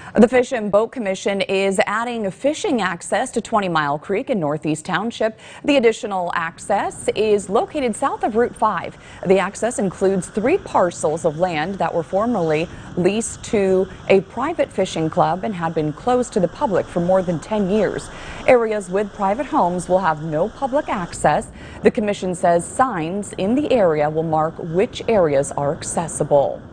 The Fish and Boat Commission is adding fishing access to Twentymile Creek in North East Township. The additional access is located south of Route 5. The access includes 3 parcels of land that were formerly leased to a private fishing club and had been closed to the public for more than 10 years. Areas with private homes will have no public access. The commission says signs in the area will mark which areas are accessible.